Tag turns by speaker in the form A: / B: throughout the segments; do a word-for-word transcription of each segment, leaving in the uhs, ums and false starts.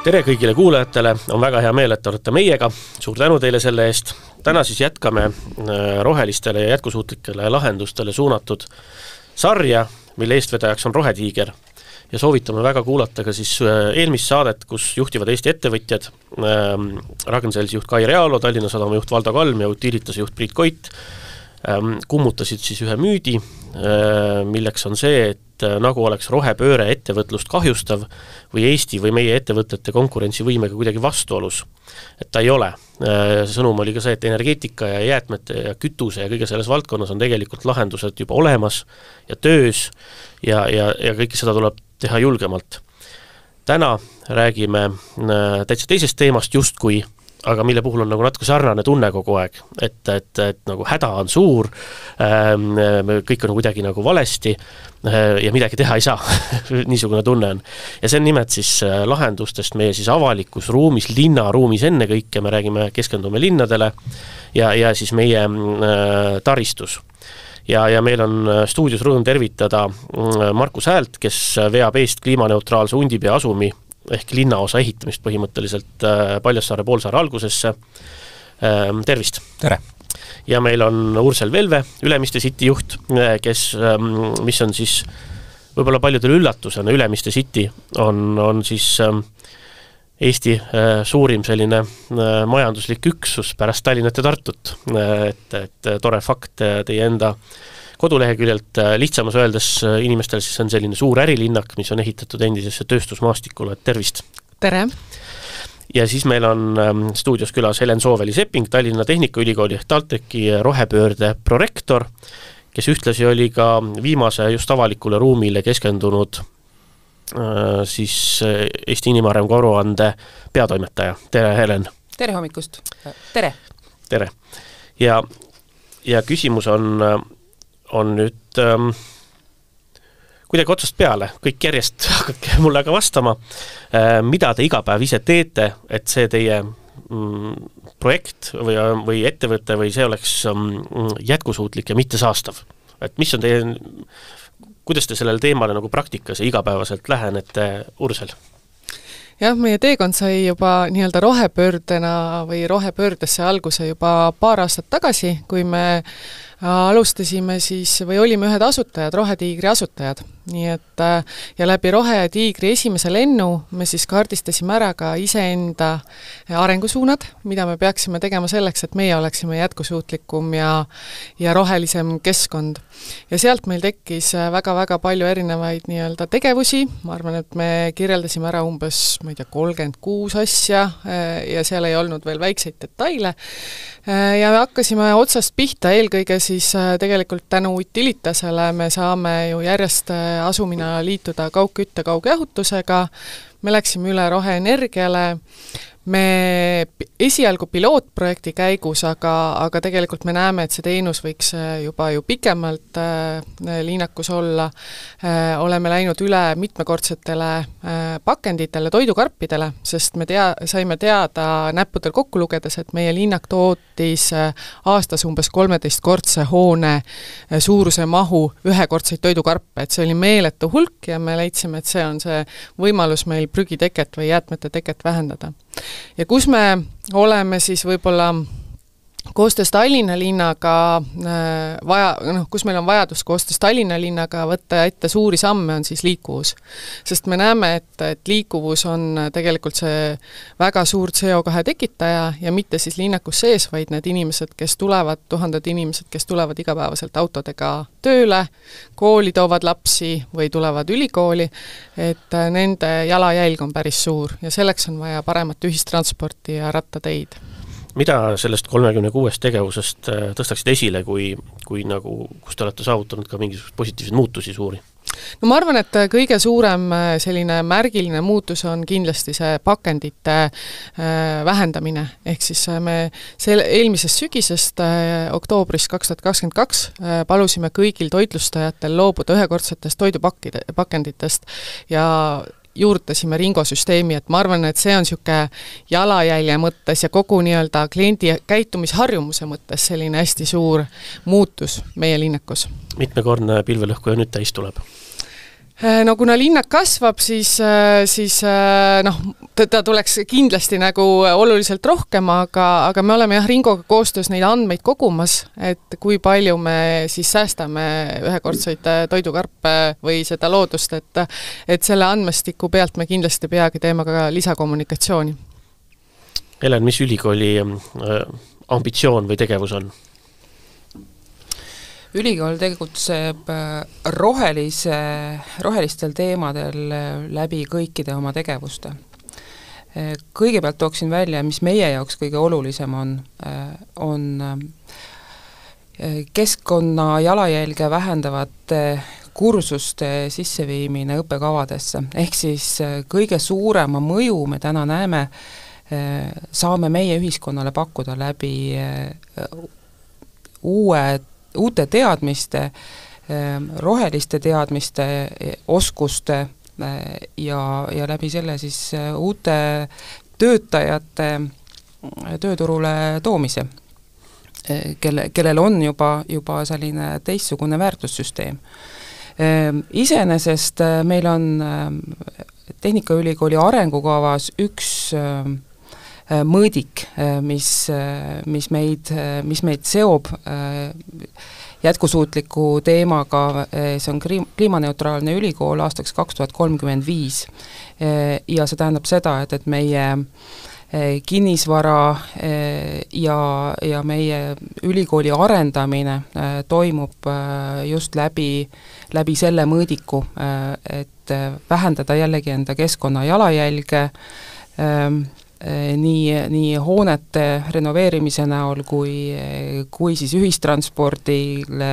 A: Tere kõigile kuulajatele, on väga hea meel, et te olete meiega, suur tänu teile selle eest. Täna siis jätkame rohelistele ja jätkusuutlikele lahendustele suunatud sarja, mille eestvedajaks on Rohetiiger. Ja soovitame väga kuulata ka siis eelmist saadet, kus juhtivad Eesti ettevõtjad, Ragn-Sellsi juht Kai Realo, Tallinna Sadama juht Valdo Kalm ja Utilitase juht Priit Koit kummutasid siis ühe müüdi, milleks on see, et nagu oleks rohepööre ettevõtlust kahjustav või Eesti või meie ettevõtete konkurentsivõimega kuidagi vastuolus. Et ta ei ole. Sõnum oli ka see, et energeetika ja jäätmete ja kütuse ja kõige selles valdkonnas on tegelikult lahendused juba olemas ja töös ja, ja, ja kõike seda tuleb teha julgemalt. Täna räägime täitsa teisest teemast justkui, aga mille puhul on nagu natuke sarnane tunne kogu aeg, et, et, et nagu häda on suur, kõik on kuidagi nagu valesti ja midagi teha ei saa, niisugune tunne on. Ja see on nimelt siis lahendustest meie siis avalikus ruumis, linnaruumis enne kõike, me räägime, keskendume linnadele ja, ja siis meie taristus. Ja, ja meil on stuudios rõõm tervitada Markus Häält, kes veab eest kliimaneutraalse Undipea asumi ehk linnaosa ehitamist põhimõtteliselt Paljassaare poolsaare algusesse. Tervist!
B: Tere!
A: Ja meil on Ursel Velve, Ülemiste City juht, kes, mis on siis võib-olla paljudel üllatusena, Ülemiste City on, on siis Eesti suurim selline majanduslik üksus pärast Tallinnat ja Tartut. Et, et tore fakt teie enda koduleheküljelt lihtsamas öeldes inimestel siis on selline suur ärilinnak, mis on ehitatud endisesse tööstusmaastikule. Tervist!
C: Tere!
A: Ja siis meil on stuudios külas Helen Sooveli-Sepping, Tallinna Tehnikaülikooli ehk TalTechi rohepöörde prorektor, kes ühtlasi oli ka viimase just avalikule ruumile keskendunud siis Eesti inimarengu aruande peatoimetaja. Tere, Helen!
C: Tere hommikust! Tere!
A: Tere! Ja, ja küsimus on on nüüd ähm, kuidagi otsast peale, kõik järjest hakake mulle aga vastama, äh, mida te iga päev ise teete, et see teie mm, projekt või, või ettevõte või see oleks mm, jätkusuutlik ja mitte saastav. Et mis on teie, kuidas te sellele teemale nagu praktikas ja igapäevaselt lähenete, Ursel?
C: Jah, meie teekond sai juba nii-öelda rohepöördena või rohepöördesse alguse juba paar aastat tagasi, kui me alustasime siis või olime ühed asutajad, Rohetiigri asutajad. Nii et ja läbi Rohetiigri esimese lennu me siis kaardistasime ära ka iseenda arengusuunad, mida me peaksime tegema selleks, et meie oleksime jätkusuutlikum ja, ja rohelisem keskkond. Ja sealt meil tekkis väga-väga palju erinevaid nii-öelda tegevusi. Ma arvan, et me kirjeldasime ära umbes, ma ei tea, kolmkümmend kuus asja ja seal ei olnud veel väikseid detaile. Ja me hakkasime otsast pihta eelkõige siis tegelikult tänu Utilitasele me saame ju järjest asumina liituda kaugkütte kaugjahutusega, me läksime üle roheenergiale, me esialgu pilootprojekti käigus, aga, aga tegelikult me näeme, et see teenus võiks juba ju pikemalt äh, liinakus olla. Äh, oleme läinud üle mitmekordsetele äh, pakenditele, toidukarpidele, sest me tea, saime teada näppudel kokku lugedes, et meie liinak tootis äh, aastas umbes kolmeteistkordse hoone äh, suuruse mahu ühekordseid toidukarpe, et see oli meeletu hulk ja me leidsime, et see on see võimalus meil prügiteket või jäätmete teket vähendada. Ja kus me oleme siis võib-olla koostöös Tallinna linnaga vaja, noh, kus meil on vajadus koostöös Tallinna linnaga võtta ette suuri samme, on siis liikuvus. Sest me näeme, et, et liikuvus on tegelikult see väga suur C O kahe tekitaja ja mitte siis linnakus sees, vaid need inimesed, kes tulevad, tuhanded inimesed, kes tulevad igapäevaselt autodega tööle, kooli toovad lapsi või tulevad ülikooli, et nende jalajälg on päris suur ja selleks on vaja paremat ühistransporti ja rattateid.
A: Mida sellest kolmekümne kuuest tegevusest tõstaksid esile, kui, kui nagu, kus te olete saavutanud ka mingisugust positiivseid muutusi suuri?
C: No ma arvan, et kõige suurem selline märgiline muutus on kindlasti see pakendite vähendamine. Ehk siis me selle eelmisest sügisest oktoobris kaks tuhat kakskümmend kaks palusime kõigil toitlustajatel loobuda ühekordsetest toidupakenditest ja juurtasime ringosüsteemi, et ma arvan, et see on siuke jalajälje mõttes ja kogu nii-öelda kliendi käitumisharjumuse mõttes selline hästi suur muutus meie linnakus.
A: Mitmekordne pilvelõhkuja nüüd täis tuleb?
C: No kuna linnak kasvab, siis, siis noh, ta tuleks kindlasti nagu oluliselt rohkem, aga, aga me oleme jah Ringoga koostöös neid andmeid kogumas, et kui palju me siis säästame ühekordseid toidukarpe või seda loodust, et, et selle andmestiku pealt me kindlasti peagi teeme ka lisakommunikatsiooni.
A: Helen, mis ülikooli ambitsioon või tegevus on?
B: Ülikool tegutseb rohelise, rohelistel teemadel läbi kõikide oma tegevuste. Kõigepealt tooksin välja, mis meie jaoks kõige olulisem on, on keskkonna jalajälge vähendavate kursuste sisseviimine õppekavadesse. Ehk siis kõige suurema mõju me täna näeme, saame meie ühiskonnale pakkuda läbi uue uute teadmiste, roheliste teadmiste, oskuste ja, ja läbi selle siis uute töötajate tööturule toomise, kelle, kellel on juba, juba selline teistsugune väärtussüsteem. Iseenesest meil on Tehnikaülikooli arengukavas üks mõõdik, mis, mis, meid, mis meid seob jätkusuutliku teemaga, see on kliimaneutraalne ülikool aastaks kaks tuhat kolmkümmend viis. Ja see tähendab seda, et, et meie kinnisvara ja, ja meie ülikooli arendamine toimub just läbi, läbi selle mõõdiku, et vähendada jällegi enda keskkonna jalajälge, nii, nii hoonete renoveerimise näol kui, kui siis ühistranspordile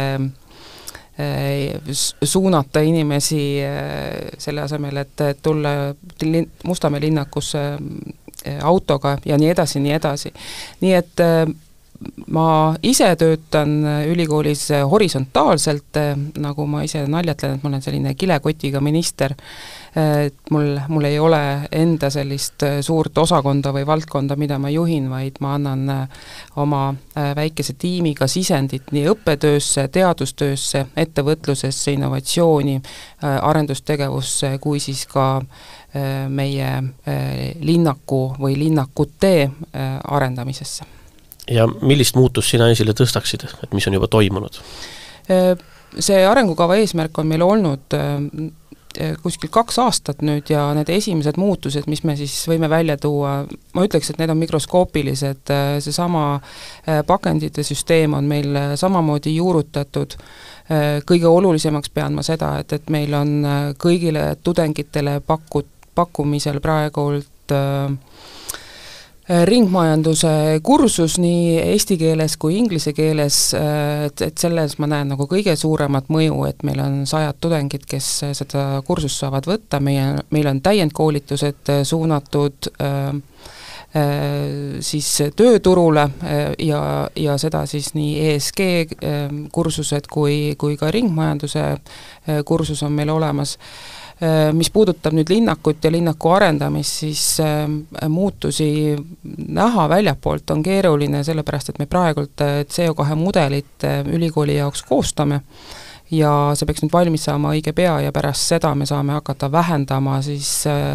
B: suunata inimesi selle asemel, et tulla Mustamäe linnakusse autoga ja nii edasi, nii edasi. Nii et ma ise töötan ülikoolis horisontaalselt, nagu ma ise naljatlen, et ma olen selline kilekotiga minister, et mul, mul ei ole enda sellist suurt osakonda või valdkonda, mida ma juhin, vaid ma annan oma väikese tiimiga sisendit nii õppetöösse, teadustöösse, ettevõtlusesse, innovatsiooni, arendustegevusse, kui siis ka meie linnaku või linnakute arendamisesse.
A: Ja millist muutust sina esile tõstaksid, et mis on juba toimunud?
B: See arengukava eesmärk on meil olnud kuskil kaks aastat nüüd ja need esimesed muutused, mis me siis võime välja tuua, ma ütleks, et need on mikroskoopilised, seesama pakendite süsteem on meil samamoodi juurutatud. Kõige olulisemaks pean ma seda, et, et meil on kõigile tudengitele pakut, pakkumisel praegult ringmajanduse kursus nii eesti keeles kui inglise keeles, et, et selles ma näen nagu kõige suuremat mõju, et meil on sajad tudengid, kes seda kursust saavad võtta, meie, meil on täiendkoolitused suunatud äh, siis tööturule ja, ja seda siis nii E S G kursused kui, kui ka ringmajanduse kursus on meil olemas. Mis puudutab nüüd linnakut ja linnaku arendamist, siis muutusi näha väljapoolt on keeruline, sellepärast et me praegult C O kahe mudelit ülikooli jaoks koostame ja see peaks nüüd valmis saama õige pea ja pärast seda me saame hakata vähendama siis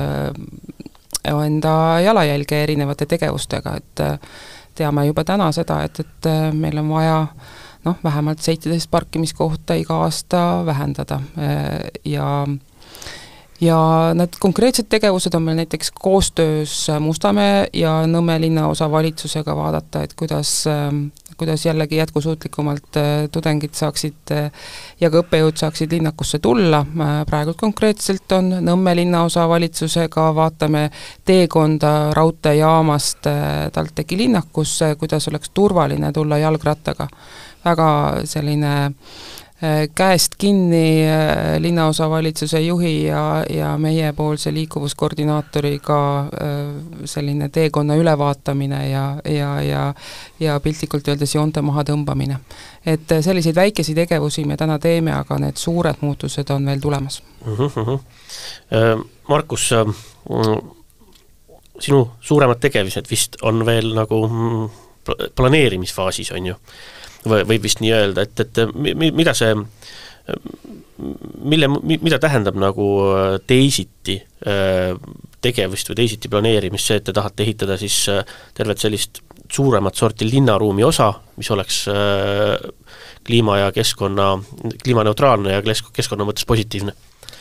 B: enda jalajälge erinevate tegevustega, et teame juba täna seda, et, et meil on vaja noh, vähemalt seitseteist parkimiskohta iga aasta vähendada ja ja need konkreetsed tegevused on meil näiteks koostöös Mustamäe ja Nõmme linnaosa valitsusega vaadata, et kuidas, kuidas jällegi jätkusuutlikumalt tudengid saaksid ja ka õppejõud saaksid linnakusse tulla. Praegult konkreetselt on Nõmme linnaosa valitsusega, vaatame teekonda raudteejaamast TalTechi linnakusse, kuidas oleks turvaline tulla jalgrattaga. Väga selline käest kinni linnaosa valitsuse juhi ja, ja meiepoolse liikuvuskoordinaatoriga selline teekonna ülevaatamine ja, ja, ja, ja piltlikult öeldes joonte maha tõmbamine. Et selliseid väikesi tegevusi me täna teeme, aga need suured muutused on veel tulemas.
A: Uh-huh. Markus, sinu suuremad tegevused vist on veel nagu planeerimisfaasis, on ju? Või, võib vist nii öelda, et, et mida see, mille, mida tähendab nagu teisiti tegevust või teisiti planeerimist, see, et te tahate ehitada siis tervet sellist suuremat sorti linnaruumi osa, mis oleks kliima ja keskkonna, kliimaneutraalne ja keskkonna mõttes positiivne?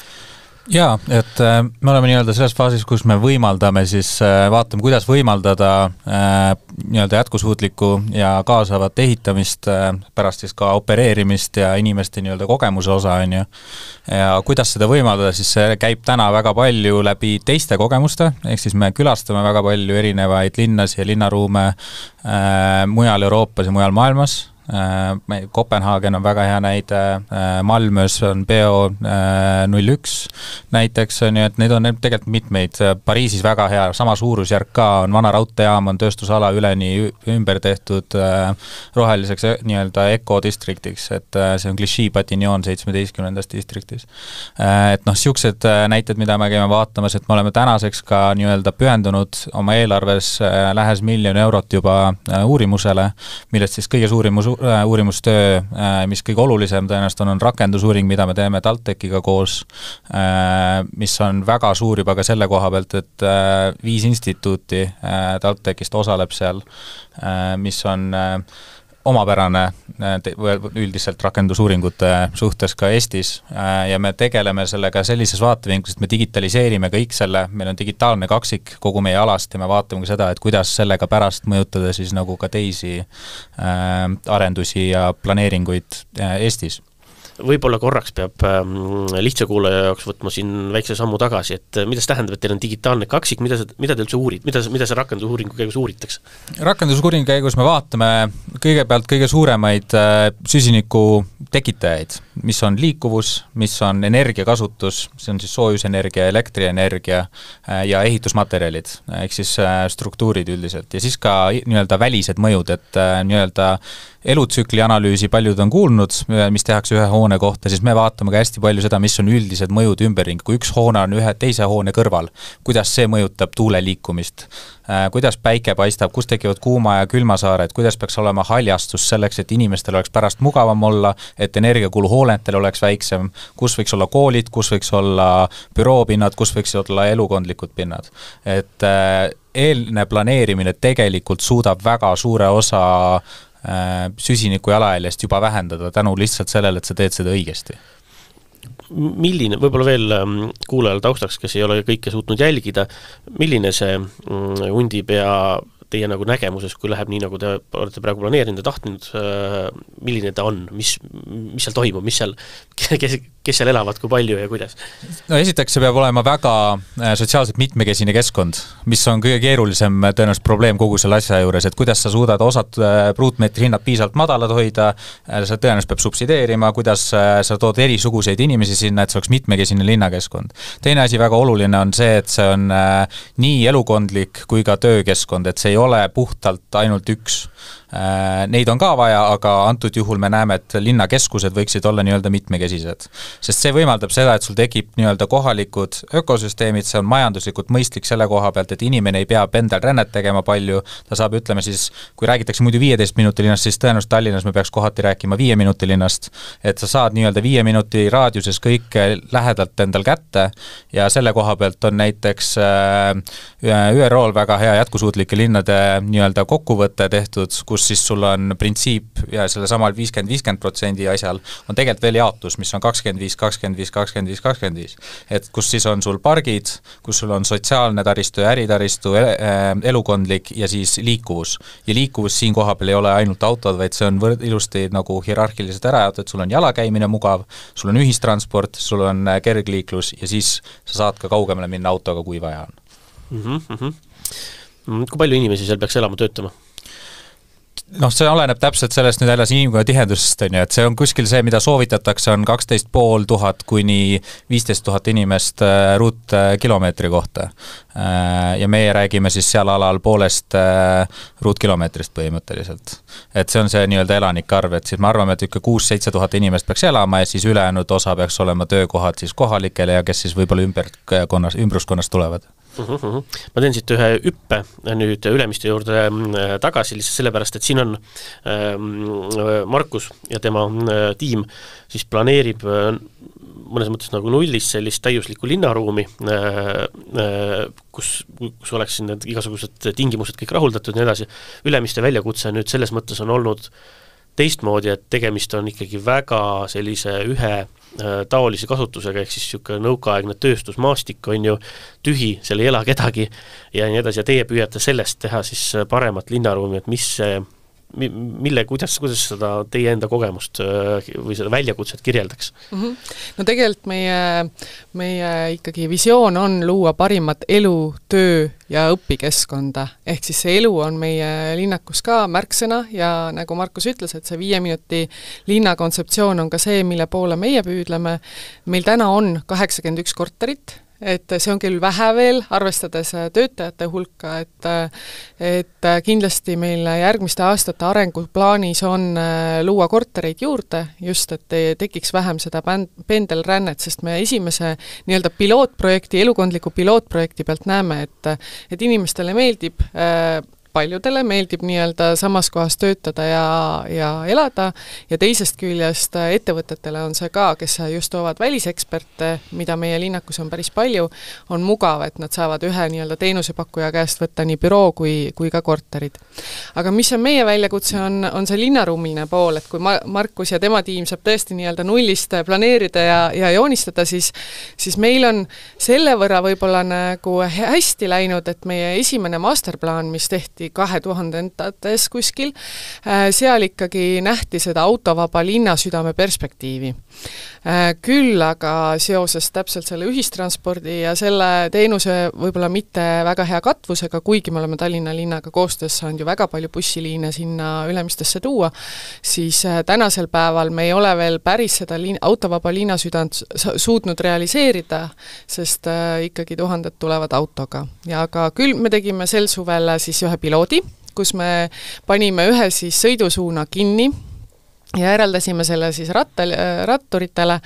D: Jaa, et me oleme nii-öelda selles faasis, kus me võimaldame siis, vaatame, kuidas võimaldada nii-öelda jätkusuutlikku ja kaasavat ehitamist, pärast siis ka opereerimist ja inimeste nii-öelda kogemuse osa on ju. Ja kuidas seda võimaldada, siis see käib täna väga palju läbi teiste kogemuste, ehk siis me külastame väga palju erinevaid linnas ja linnaruume mujal Euroopas ja mujal maailmas. Kopenhaagen on väga hea näide, Malmös on Beo null üks näiteks, on ju, et neid on tegelikult mitmeid, Pariisis väga hea, sama suurusjärk ka on, vana raudteejaam on tööstusala üleni ümber tehtud roheliseks nii-öelda ökodistriktiks, et see on Clichy-Patignon seitsmeteistkümnendast distriktis. Et noh, siuksed näited, mida me käime vaatamas, et me oleme tänaseks ka nii-öelda pühendunud oma eelarves lähes miljon eurot juba uurimusele, millest siis kõige suurimus uurimustöö, mis kõige olulisem tõenäoliselt on, on rakendusuuring, mida me teeme TalTechiga koos, mis on väga suur juba ka selle koha pealt, et viis instituuti TalTechist osaleb seal, mis on omapärane üldiselt rakendusuuringute suhtes ka Eestis ja me tegeleme sellega sellises vaatevinklis, et me digitaliseerime kõik selle, meil on digitaalne kaksik kogu meie alast ja me vaatame ka seda, et kuidas sellega pärast mõjutada siis nagu ka teisi arendusi ja planeeringuid Eestis.
A: Võib-olla korraks peab lihtsa kuulaja jaoks võtma siin väikse sammu tagasi, et mida see tähendab, et teil on digitaalne kaksik, mida, mida te üldse uurid, mida, mida see rakendusuuringu käigus uuritakse? Rakendusuuringu
D: käigus me vaatame kõigepealt kõige suuremaid süsiniku tekitajaid, mis on liikuvus, mis on energiakasutus, see on siis soojusenergia, elektrienergia ja ehitusmaterjalid, ehk siis struktuurid üldiselt ja siis ka nii-öelda välised mõjud, et nii-öelda elutsükli analüüsi paljud on kuulnud, mis tehakse ühe hoone kohta, siis me vaatame ka hästi palju seda, mis on üldised mõjud ümberring, kui üks hoone on ühe teise hoone kõrval, kuidas see mõjutab tuule liikumist, kuidas päike paistab, kus tekivad kuuma- ja külmasaared, kuidas peaks olema haljastus selleks, et inimestel oleks pärast mugavam olla, et energiakulu hoonetel oleks väiksem, kus võiks olla koolid, kus võiks olla büroopinnad, kus võiks olla elukondlikud pinnad. Et eelne planeerimine tegelikult suudab väga suure osa süsiniku jalajäljest juba vähendada tänu lihtsalt sellele, et sa teed seda õigesti. Milline, võib-olla veel kuulajal taustaks, kes ei ole kõike suutnud jälgida, milline see Hundipea teie nagu nägemuses, kui läheb nii, nagu te olete praegu planeerinud ja tahtnud, milline ta on, mis, mis seal toimub, mis seal, kes, kes seal elavad, kui palju ja kuidas? No esiteks see peab olema väga sotsiaalselt mitmekesine keskkond, mis on kõige keerulisem tõenäoliselt probleem kogu selle asja juures, et kuidas sa suudad osad ruutmeetri hinnad piisavalt madalad hoida, sa tõenäoliselt peab subsideerima, kuidas sa tood erisuguseid inimesi sinna, et see oleks mitmekesine linnakeskkond. Teine asi väga oluline on see, et see on nii elukondlik kui ka töökeskkond, et see ei ole puhtalt ainult üks. Neid on ka vaja, aga antud juhul me näeme, et linnakeskused võiksid olla nii-öelda mitmekesised. Sest see võimaldab seda, et sul tekib nii-öelda kohalikud ökosüsteemid, see on majanduslikult mõistlik selle koha pealt, et inimene ei pea pendel rännet tegema palju, ta saab, ütleme siis, kui räägitakse muidu viieteist minuti linnast, siis tõenäoliselt Tallinnas me peaks kohati rääkima viie minuti linnast, et sa saad nii-öelda viie minuti raadiuses kõik lähedalt endal kätte ja selle koha pealt on näiteks Ü R O-l väga hea jätkusuutlike linnade nii-öelda kokkuvõte tehtud, kus siis sul on printsiip ja selle samal viiskümmend viiskümmend protsendi asjal on tegelikult veel jaotus, mis on kakskümmend viis, kakskümmend viis, kakskümmend viis, kakskümmend viis. Et kus siis on sul pargid, kus sul on sotsiaalne taristu ja äritaristu, elukondlik ja siis liikuvus. Ja liikuvus siin koha peal ei ole ainult autod, vaid see on võrd, ilusti nagu hierarhiliselt ära jaotud, sul on jalakäimine mugav, sul on ühistransport, sul on kergliiklus ja siis sa saad ka kaugemale minna autoga, kui vaja on. Mm-hmm, mm-hmm. Kui palju inimesi seal peaks elama töötama? noh, see oleneb täpselt sellest nüüd jälle inimkonna tihendusest, on ju, et see on kuskil see, mida soovitatakse, on kaksteist pool tuhat kuni viisteist tuhat inimest ruutkilomeetri kohta. Ja meie räägime siis seal alal poolest ruutkilomeetrist põhimõtteliselt. Et see on see nii-öelda elanikarv, et siis me arvame, et ikka kuus-seitse tuhat inimest peaks elama ja siis ülejäänud osa peaks olema töökohad siis kohalikele ja kes siis võib-olla ümberkonnas, ümbruskonnas tulevad. Uh-huh, uh-huh. Ma teen siit ühe üppe nüüd Ülemiste juurde tagasi lihtsalt sellepärast, et siin on äh, Markus ja tema äh, tiim siis planeerib äh,
A: mõnes mõttes nagu nullis sellist täiuslikku linnaruumi, kus, kus oleks need igasugused tingimused kõik rahuldatud ja nii edasi. Ülemiste väljakutse nüüd selles mõttes on olnud teistmoodi, et tegemist on ikkagi väga sellise ühe taolise kasutusega, ehk siis niisugune nõukaaegne tööstusmaastik on ju tühi, seal ei ela kedagi ja nii edasi, ja teie püüate sellest teha siis paremat linnaruumi, et mis see, mille, kuidas, kuidas seda teie enda kogemust või seda väljakutset kirjeldaks?
C: Mm-hmm. No tegelikult meie, meie ikkagi visioon on luua parimat elu, töö ja õpikeskkonda, ehk siis see elu on meie linnakus ka märksõna ja nagu Markus ütles, et see viie minuti linna kontseptsioon on ka see, mille poole meie püüdleme. Meil täna on kaheksakümmend üks korterit, et see on küll vähe veel, arvestades töötajate hulka, et, et kindlasti meil järgmiste aastate arenguplaanis on luua kortereid juurde, just et tekiks vähem seda pendelrännet, sest me esimese nii-öelda pilootprojekti, elukondliku pilootprojekti pealt näeme, et, et inimestele meeldib paljudele meeldib nii-öelda samas kohas töötada ja, ja elada ja teisest küljest ettevõtetele on see ka, kes just toovad väliseksperte, mida meie linnakus on päris palju, on mugav, et nad saavad ühe nii-öelda teenusepakkuja käest võtta nii büroo kui, kui ka korterid. Aga mis on meie väljakutse, on, on see linnaruumine pool, et kui Markus ja tema tiim saab tõesti nii-öelda nullist planeerida ja, ja joonistada, siis, siis meil on selle võrra võib-olla nagu hästi läinud, et meie esimene masterplaan, mis tehti kahe tuhandendates kuskil, seal ikkagi nähti seda autovaba linnasüdame perspektiivi. Küll aga seoses täpselt selle ühistranspordi ja selle teenuse võib-olla mitte väga hea katvusega, kuigi me oleme Tallinna linnaga koostöös saanud ju väga palju bussiliine sinna Ülemistesse tuua, siis tänasel päeval me ei ole veel päris seda liin, autovaba linnasüdant suutnud realiseerida, sest ikkagi tuhanded tulevad autoga. Ja aga küll me tegime sel suvel siis ühe piloodi, kus me panime ühe siis sõidusuuna kinni ja eraldasime selle siis rattal, ratturitele,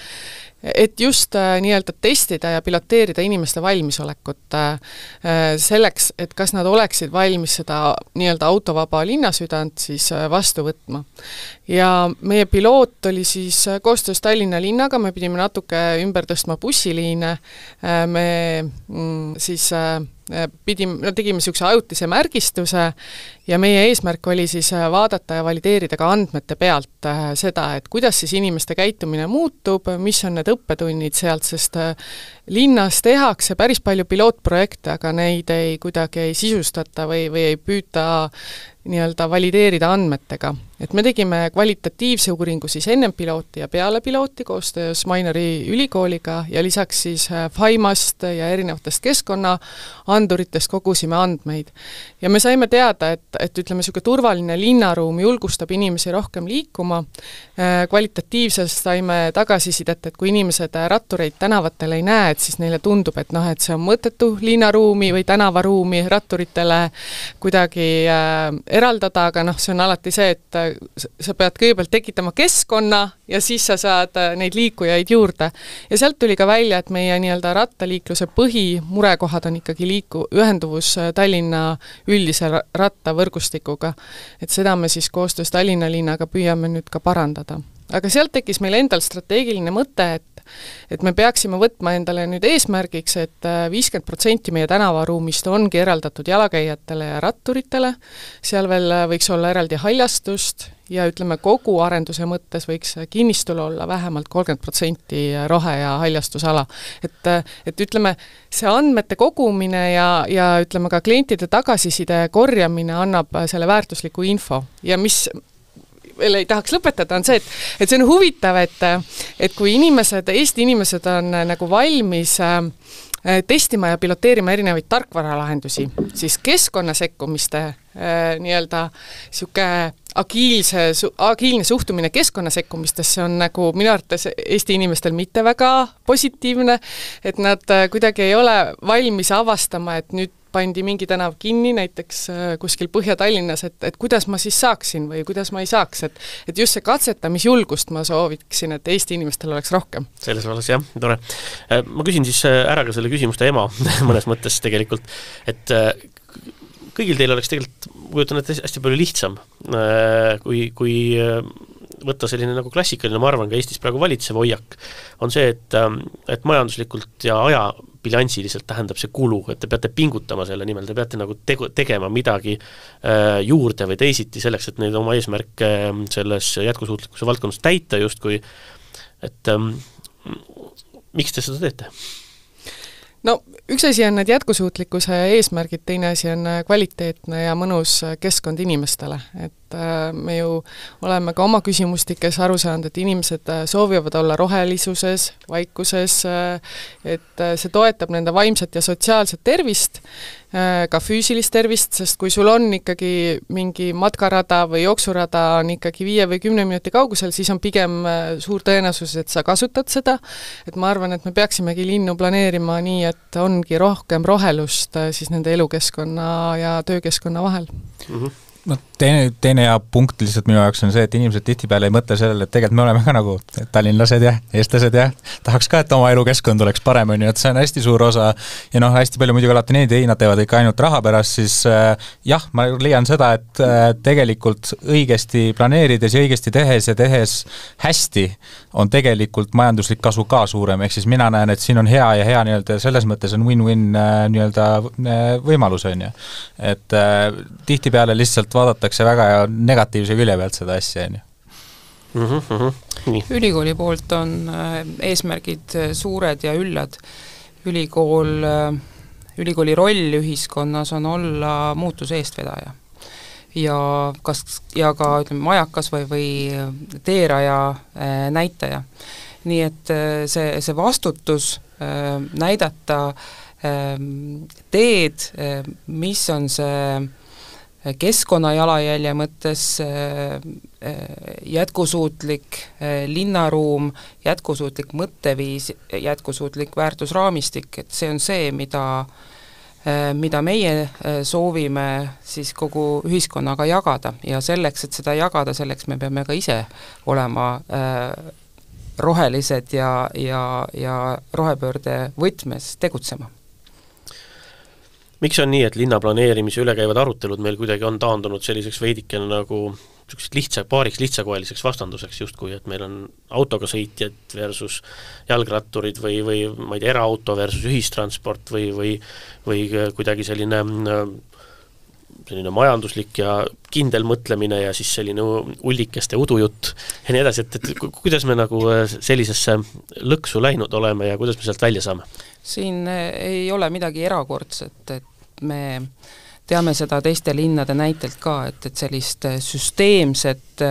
C: et just äh, nii-öelda testida ja piloteerida inimeste valmisolekut äh, selleks, et kas nad oleksid valmis seda nii-öelda autovaba linnasüdant siis äh, vastu võtma. Ja meie piloot oli siis koostöös Tallinna linnaga, me pidime natuke ümber tõstma bussiliine, äh, me mm, siis äh, pidime, no tegime niisuguse ajutise märgistuse ja meie eesmärk oli siis vaadata ja valideerida ka andmete pealt seda, et kuidas siis inimeste käitumine muutub, mis on need õppetunnid sealt, sest linnas tehakse päris palju pilootprojekte, aga neid ei kuidagi ei sisustata või, või ei püüta nii-öelda valideerida andmetega. Et me tegime kvalitatiivse uuringu siis ennem pilooti ja peale pilooti koostöös Mainori ülikooliga ja lisaks siis Faimast ja erinevatest keskkonnaanduritest kogusime andmeid. Ja me saime teada, et, et ütleme, niisugune turvaline linnaruum julgustab inimesi rohkem liikuma. Kvalitatiivselt saime tagasisidet, et kui inimesed rattureid tänavatel ei näe, et siis neile tundub, et noh, et see on mõttetu linnaruumi või tänavaruumi ratturitele kuidagi äh, eraldada, aga noh, see on alati see, et sa pead kõigepealt tekitama keskkonna ja siis sa saad neid liikujaid juurde. Ja sealt tuli ka välja, et meie nii-öelda rattaliikluse põhimurekohad on ikkagi liiku, ühenduvus Tallinna üldise rattavõrgustikuga. Et seda me siis koostöös Tallinna linnaga püüame nüüd ka parandada. Aga sealt tekkis meil endal strateegiline mõte, et et me peaksime võtma endale nüüd eesmärgiks, et viiskümmend protsenti meie tänavaruumist ongi eraldatud jalakäijatele ja ratturitele, seal veel võiks olla eraldi haljastust ja ütleme, kogu arenduse mõttes võiks kinnistul olla vähemalt kolmkümmend protsenti rohe- ja haljastusala. Et, et ütleme, see andmete kogumine ja, ja ütleme ka klientide tagasiside korjamine annab selle väärtusliku info ja mis veel ei tahaks lõpetada, on see, et, et see on huvitav, et, et kui inimesed, Eesti inimesed on nagu valmis äh, testima ja piloteerima erinevaid tarkvaralahendusi, siis keskkonnasekkumiste äh, nii-öelda siuke agiilse, agiilne suhtumine keskkonnasekkumistesse on nagu minu arvates Eesti inimestel mitte väga positiivne, et nad äh, kuidagi ei ole valmis avastama, et nüüd pandi mingi tänav kinni, näiteks kuskil Põhja-Tallinnas, et, et kuidas ma siis saaksin või kuidas ma ei saaks, et, et just see katsetamisjulgust ma sooviksin, et Eesti inimestel oleks rohkem.
A: Selles vallas jah, tore. Ma küsin siis ära ka selle küsimuste ema mõnes mõttes tegelikult, et kõigil teil oleks tegelikult, kujutan, et hästi palju lihtsam, kui, kui võtta selline nagu klassikaline, ma arvan, ka Eestis praegu valitsev hoiak, on see, et, et majanduslikult ja ajabilansiliselt tähendab see kulu, et te peate pingutama selle nimel, te peate nagu tegu, tegema midagi äh, juurde või teisiti selleks, et neid oma eesmärke selles jätkusuutlikkuse valdkonnas täita justkui, et ähm, miks te seda teete?
C: No üks asi on need jätkusuutlikkuse eesmärgid, teine asi on kvaliteetne ja mõnus keskkond inimestele, et me ju oleme ka oma küsimustikes aru saanud, et inimesed soovivad olla rohelisuses, vaikuses, et see toetab nende vaimset ja sotsiaalset tervist, ka füüsilist tervist, sest kui sul on ikkagi mingi matkarada või jooksurada on ikkagi viie või kümne minuti kaugusel, siis on pigem suur tõenäosus, et sa kasutad seda, et ma arvan, et me peaksimegi linnu planeerima nii, et ongi rohkem rohelust siis nende elukeskkonna ja töökeskkonna vahel.
A: Mm-hmm.
D: No, teine, teine ja punkt lihtsalt minu jaoks on see, et inimesed tihtipeale ei mõtle sellele, et tegelikult me oleme ka nagu tallinlased ja eestlased ja tahaks ka, et oma elukeskkond oleks parem, on ju, et see on hästi suur osa ja noh, hästi palju muidugi alati neid ei, nad teevad ikka ainult raha pärast, siis äh, jah, ma leian seda, et äh, tegelikult õigesti planeerides ja õigesti tehes ja tehes hästi on tegelikult majanduslik kasu ka suurem, ehk siis mina näen, et siin on hea ja hea nii-öelda selles mõttes on win-win äh, nii-öelda äh, võimalus, on ju. Et äh, tihtipeale lihtsalt vaadatakse väga negatiivse külje pealt seda asja, on ju.
A: Mm-hmm, mm-hmm.
B: Ülikooli poolt on eesmärgid suured ja üllad. Ülikool, ülikooli roll ühiskonnas on olla muutuse eestvedaja. Ja, kas, ja ka ütleme, majakas või, või teeraja näitaja. Nii et see, see vastutus näidata teed, mis on see keskkonna jalajälje mõttes jätkusuutlik linnaruum, jätkusuutlik mõtteviis, jätkusuutlik väärtusraamistik, et see on see, mida, mida meie soovime siis kogu ühiskonnaga jagada ja selleks, et seda jagada, selleks me peame ka ise olema rohelised ja, ja, ja rohepöörde võtmes tegutsema.
A: Miks on nii, et linnaplaneerimise üle käivad arutelud meil kuidagi on taandunud selliseks veidikene nagu lihtsa, paariks lihtsakoeliseks vastanduseks justkui, et meil on autoga sõitjad versus jalgratturid või, või ma ei tea, eraauto versus ühistransport või, või, või kuidagi selline, selline majanduslik ja kindel mõtlemine ja siis selline ullikeste udujutt ja nii edasi, et, et kuidas me nagu sellisesse lõksu läinud oleme ja kuidas me sealt välja saame?
B: Siin ei ole midagi erakordset, et me teame seda teiste linnade näitelt ka, et, et sellist süsteemset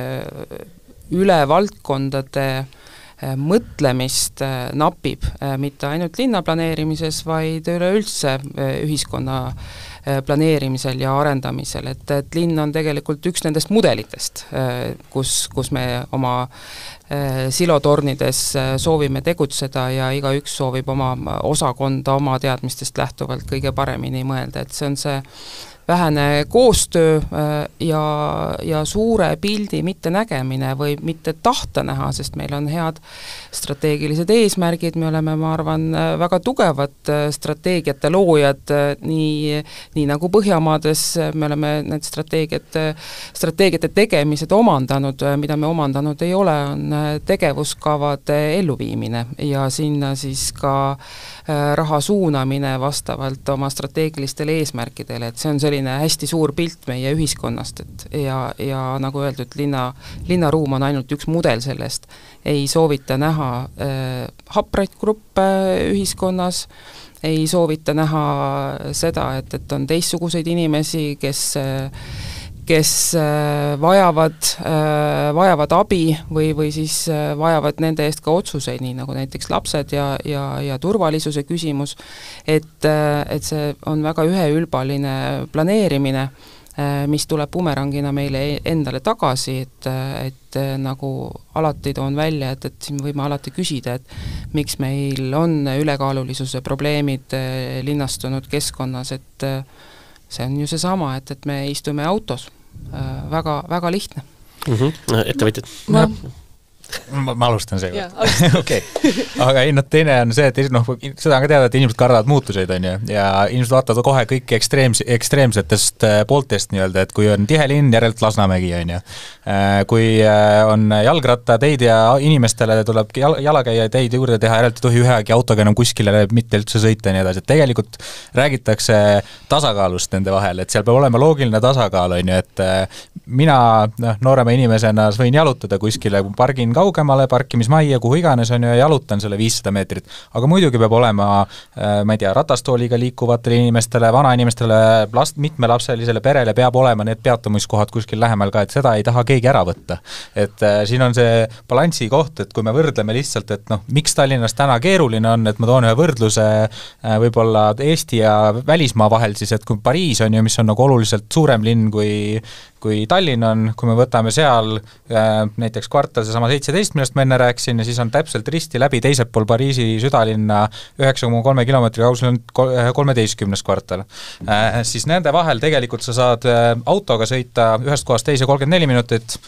B: üle valdkondade mõtlemist napib, mitte ainult linnaplaneerimises, vaid üleüldse ühiskonna planeerimisel ja arendamisel, et, et linn on tegelikult üks nendest mudelitest, kus, kus me oma silotornides soovime tegutseda ja igaüks soovib oma osakonda oma teadmistest lähtuvalt kõige paremini mõelda, et see on see vähene koostöö ja, ja suure pildi mitte nägemine või mitte tahta näha, sest meil on head strateegilised eesmärgid, me oleme, ma arvan, väga tugevad strateegiate loojad, nii, nii nagu Põhjamaades me oleme need strateegiate, strateegiate tegemised omandanud, mida me omandanud ei ole, on tegevuskavade elluviimine ja sinna siis ka raha suunamine vastavalt oma strateegilistele eesmärkidele, et see on selline hästi suur pilt meie ühiskonnast, et ja, ja nagu öeldud, linna, linnaruum on ainult üks mudel sellest, ei soovita näha äh, hapraid gruppe ühiskonnas, ei soovita näha seda, et, et on teistsuguseid inimesi, kes äh, kes vajavad, vajavad abi või, või siis vajavad nende eest ka otsuseid, nii nagu näiteks lapsed ja, ja, ja turvalisuse küsimus, et, et see on väga üheülbaline planeerimine, mis tuleb bumerangina meile endale tagasi, et, et nagu alati toon välja, et, et siin võime alati küsida, et miks meil on ülekaalulisuse probleemid linnastunud keskkonnas, et see on ju seesama, et, et me istume autos, väga, väga lihtne.
A: Mm-hmm. Ettevõtjad?
C: Ma,
D: ma, ma alustan see.
C: Jaa,
D: okei. Aga ei, no teine on see, et noh, seda on ka teada, et inimesed kardavad muutuseid, on ju, ja inimesed vaatavad kohe kõiki ekstreems, ekstreemsetest pooltest nii-öelda, et kui on tihe linn, järelt Lasnamägi, on ju. Kui on jalgrattateid ja inimestele tuleb jal, jalakäija teid juurde teha, järelt ei tohi ühegi autoga enam kuskile mitte üldse sõita ja nii edasi, et tegelikult räägitakse tasakaalust nende vahel, et seal peab olema loogiline tasakaal, on ju, et mina noh, noorema inimesena võin jalutada kuskile, pargin kaugemale, parkimismajja, kuhu iganes on ju, ja jalutan selle viissada meetrit. Aga muidugi peab olema, ma ei tea, ratastooliga liikuvatele inimestele, vanainimestele, last, mitmelapselisele perele peab olema need peatumiskohad kuskil lähemal ka, et seda ei taha keegi ära võtta. Et äh, siin on see balansi koht, et kui me võrdleme lihtsalt, et noh, miks Tallinnas täna keeruline on, et ma toon ühe võrdluse äh, võib-olla Eesti ja välismaa vahel siis, et kui Pariis on ju, mis on nagu oluliselt suurem linn kui kui Tallinn on, kui me võtame seal äh, näiteks kvartal seesama seitseteist, millest ma enne rääkisin, ja siis on täpselt risti läbi teisel pool Pariisi südalinna üheksa koma kolme kilomeetri kaugusel on kolmeteistkümnes kvartal. Äh, siis nende vahel tegelikult sa saad äh, autoga sõita ühest kohast teise kolmkümmend neli minutit,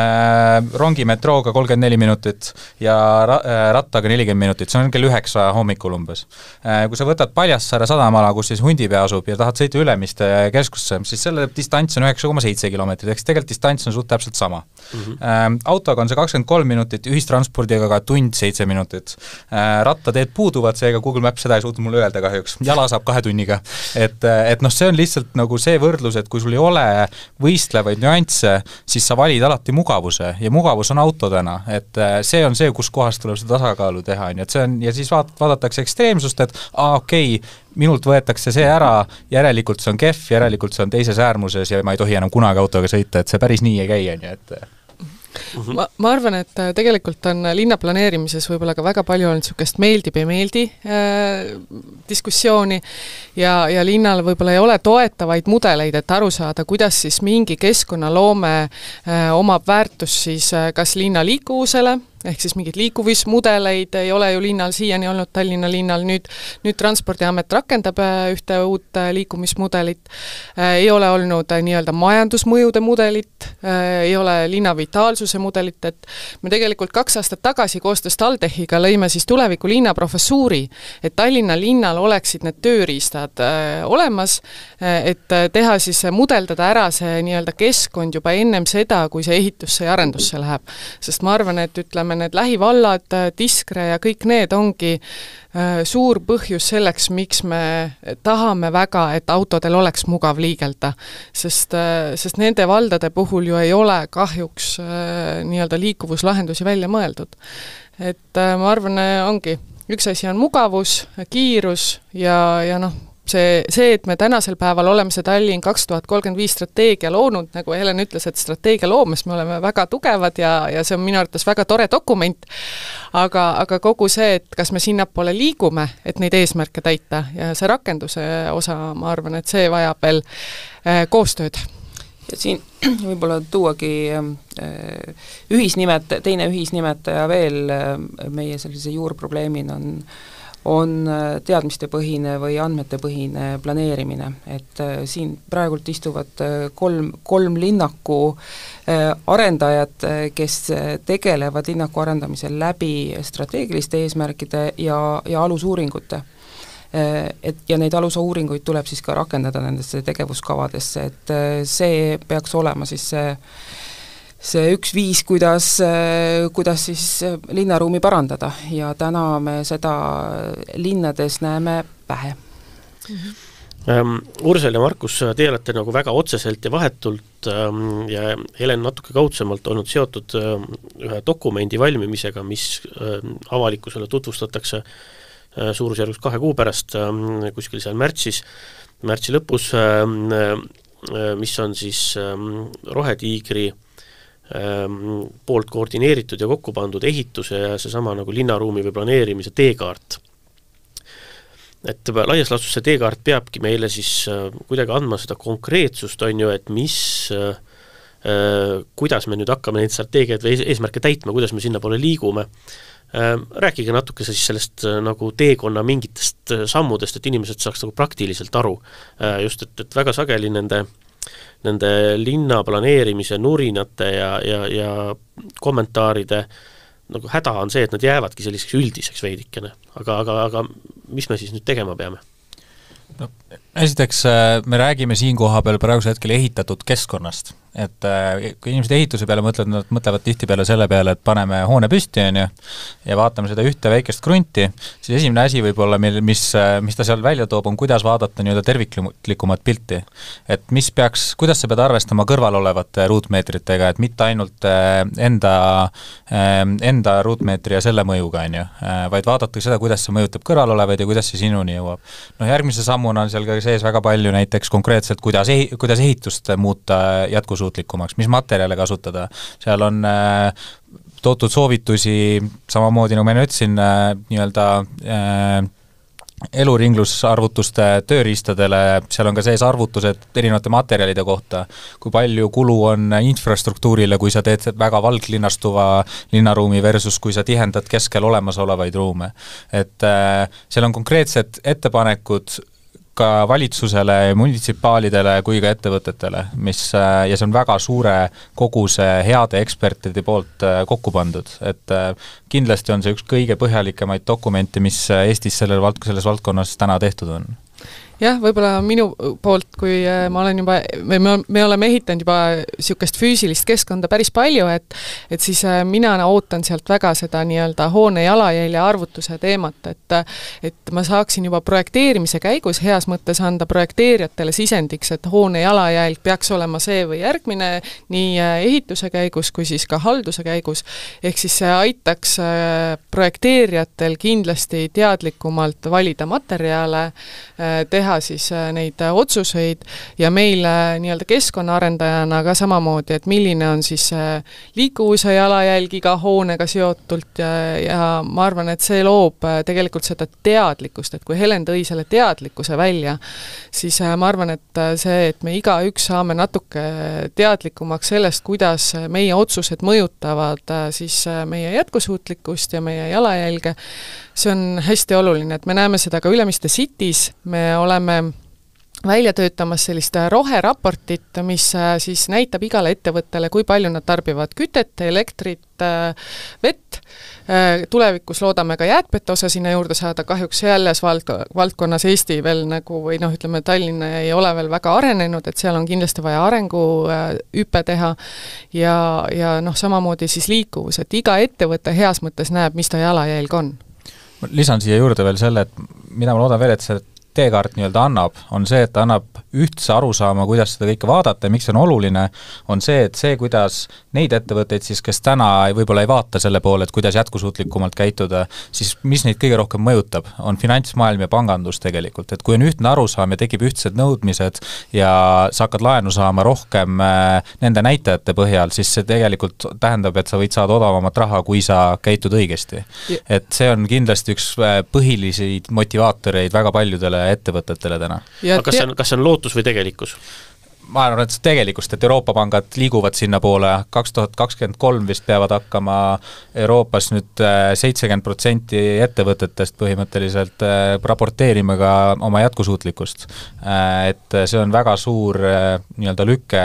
D: äh, rongi metrooga kolmkümmend neli minutit ja ra- äh, rattaga nelikümmend minutit, see on kell üheksa hommikul umbes. Äh, kui sa võtad Paljassaare sadamala, kus siis Hundipea asub ja tahad sõita Ülemiste keskusse, siis selle distants on üheksa koma seitse kilomeetrit, eks tegelikult distants on suht täpselt sama. Mm-hmm. Ähm, autoga on see kakskümmend kolm minutit, ühistranspordiga ka tund seitse minutit. Äh, rattateed puuduvad, seega Google Maps seda ei suutnud mulle öelda kahjuks. Jala saab kahe tunniga. Et, et noh, see on lihtsalt nagu see võrdlus, et kui sul ei ole võistlevaid nüansse, siis sa valid alati mugavuse ja mugavus on auto täna. Et see on see, kus kohast tuleb seda tasakaalu teha. Et see on, ja siis vaat, vaadatakse ekstreemsust, et aa, okei, okay, minult võetakse see ära, järelikult see on kehv, järelikult see on teises äärmuses ja ma ei tohi enam kunagi autoga sõita, et see päris nii ei käi, on ju, et
C: Ma, ma arvan, et tegelikult on linnaplaneerimises võib-olla ka väga palju olnud niisugust meeldib ja meeldi äh, diskussiooni ja, ja linnal võib-olla ei ole toetavaid mudeleid, et aru saada, kuidas siis mingi keskkonnaloome äh, omab väärtus siis äh, kas linna liikuvusele, ehk siis mingid liikuvismudeleid ei ole ju linnal siiani olnud, Tallinna linnal, nüüd, nüüd Transpordiamet rakendab ühte uut liikumismudelit, ei ole olnud nii-öelda majandusmõjude mudelit, ei ole linna vitaalsuse mudelit, et me tegelikult kaks aastat tagasi koostöös TalTechiga lõime siis tuleviku linna professuuri, et Tallinna linnal oleksid need tööriistad olemas, et teha siis, mudeldada ära see nii-öelda keskkond juba ennem seda, kui see ehitusse ja arendusse läheb. Sest ma arvan, et ütleme, need lähivallad, Tiskre ja kõik need ongi äh, suur põhjus selleks, miks me tahame väga, et autodel oleks mugav liigelda. Sest, äh, sest nende valdade puhul ju ei ole kahjuks äh, nii-öelda liikuvuslahendusi välja mõeldud. Et äh, ma arvan, ongi, üks asi on mugavus, kiirus ja, ja noh, See, see, et me tänasel päeval oleme see Tallinn kaks tuhat kolmkümmend viis strateegia loonud, nagu Helen ütles, et strateegia loomes me oleme väga tugevad ja, ja see on minu arvates väga tore dokument, aga, aga kogu see, et kas me sinnapoole liigume, et neid eesmärke täita ja see rakenduse osa, ma arvan, et see vajab veel äh, koostööd.
B: Ja siin võib-olla tuuagi ühisnimet, teine ühisnimetaja veel meie sellise juurprobleemina on on teadmistepõhine või andmetepõhine planeerimine, et siin praegult istuvad kolm, kolm linnaku arendajad, kes tegelevad linnaku arendamisel läbi strateegiliste eesmärkide ja, ja alusuuringute. Et, ja neid alusuuringuid tuleb siis ka rakendada nendesse tegevuskavadesse, et see peaks olema siis see see üks viis, kuidas, kuidas siis linnaruumi parandada ja täna me seda linnades näeme vähe.
A: Mm-hmm. Ursel ja Markus, te olete nagu väga otseselt ja vahetult ja Helen natuke kaudsemalt olnud seotud ühe dokumendi valmimisega, mis avalikkusele tutvustatakse suurusjärgus kahe kuu pärast, kuskil seal märtsis, märtsi lõpus, mis on siis Rohetiigri poolt koordineeritud ja kokku pandud ehituse ja seesama nagu linnaruumi või planeerimise teekaart. Et laias laastus see teekaart peabki meile siis kuidagi andma seda konkreetsust, on ju, et mis, kuidas me nüüd hakkame neid strateegiaid või eesmärke täitma, kuidas me sinna poole liigume. Rääkige natuke siis sellest nagu teekonna mingitest sammudest, et inimesed saaks nagu praktiliselt aru. Just, et, et väga sageli nende nende linna planeerimise nurinate ja, ja, ja kommentaaride nagu häda on see, et nad jäävadki selliseks üldiseks veidikene, aga, aga, aga mis me siis nüüd tegema peame?
D: No, esiteks me räägime siin koha peal praegusel hetkel ehitatud keskkonnast, et kui inimesed ehituse peale mõtlevad, nad mõtlevad tihti peale selle peale, et paneme hoone püsti on ju, ja vaatame seda ühte väikest krunti, siis esimene asi võib-olla, mis, mis ta seal välja toob, on kuidas vaadata nii-öelda terviklikumat pilti. Et mis peaks, kuidas sa pead arvestama kõrval olevate ruutmeetritega, et mitte ainult enda, enda ruutmeetri ja selle mõjuga, on ju, vaid vaadata seda, kuidas see mõjutab kõrval olevaid ja kuidas see sinuni jõuab. No järgmise sammuna on seal ka sees väga palju näiteks konkreetselt, kuidas, ehi, kuidas ehitust muuta jätkusuutlikumaks, mis materjale kasutada. Seal on äh, toodud soovitusi, samamoodi nagu ma ütlesin, äh, nii-öelda äh, eluringlusarvutuste tööriistadele, seal on ka sees arvutused erinevate materjalide kohta, kui palju kulu on infrastruktuurile, kui sa teed väga valglinnastuva linnaruumi versus kui sa tihendad keskel olemasolevaid ruume. Et äh, seal on konkreetsed ettepanekud ka valitsusele, munitsipaalidele kui ka ettevõtetele, mis, ja see on väga suure koguse heade ekspertide poolt kokku pandud, et kindlasti on see üks kõige põhjalikemaid dokumente, mis Eestis sellel vald, selles valdkonnas täna tehtud on.
C: Jah, võib-olla minu poolt, kui ma olen juba, me, me oleme ehitanud juba niisugust füüsilist keskkonda päris palju, et, et siis mina ootan sealt väga seda nii-öelda hoone jalajälje arvutuse teemat, et, et ma saaksin juba projekteerimise käigus heas mõttes anda projekteerijatele sisendiks, et hoone jalajälg peaks olema see või järgmine nii ehituse käigus kui siis ka halduse käigus, ehk siis see aitaks projekteerijatel kindlasti teadlikumalt valida materjale, teha siis neid otsuseid ja meil nii-öelda keskkonnaarendajana ka samamoodi, et milline on siis liikuvuse jalajälg iga hoonega seotult ja, ja ma arvan, et see loob tegelikult seda teadlikkust, et kui Helen tõi selle teadlikkuse välja, siis ma arvan, et see, et me igaüks saame natuke teadlikumaks sellest, kuidas meie otsused mõjutavad siis meie jätkusuutlikkust ja meie jalajälge, see on hästi oluline, et me näeme seda ka Ülemiste Cities, me oleme välja töötamas sellist roheraportit, mis siis näitab igale ettevõttele, kui palju nad tarbivad kütet, elektrit, vett. Tulevikus loodame ka jäätmete osa sinna juurde saada, kahjuks selles vald, valdkonnas Eesti veel nagu, või noh, ütleme, Tallinna ei ole veel väga arenenud, et seal on kindlasti vaja arengu hüpe teha ja, ja noh, samamoodi siis liikuvus, et iga ettevõte heas mõttes näeb, mis ta jalajälg on.
D: Lisan siia juurde veel selle, et mida ma loodan veel, et see teekaart nii-öelda annab, on see, et ta annab ühtse arusaama, kuidas seda kõike vaadata ja miks see on oluline, on see, et see, kuidas neid ettevõtteid siis, kes täna võib-olla ei vaata selle poole, et kuidas jätkusuutlikumalt käituda, siis mis neid kõige rohkem mõjutab, on finantsmaailm ja pangandus tegelikult, et kui on ühtne arusaam ja tekib ühtsed nõudmised ja sa hakkad laenu saama rohkem nende näitajate põhjal, siis see tegelikult tähendab, et sa võid saada odavamat raha, kui sa käitud õigesti. Et see on kindlasti üks põhilisi motivaatoreid väga paljudele ettevõtetele täna.
A: Aga kas see on, kas see on lootus või tegelikkus?
D: Ma arvan, et see tegelikust, et Euroopa pangad liiguvad sinna poole, kaks tuhat kakskümmend kolm vist peavad hakkama Euroopas nüüd seitsekümmend protsenti ettevõtetest põhimõtteliselt raporteerima ka oma jätkusuutlikkust. Et see on väga suur nii-öelda lükke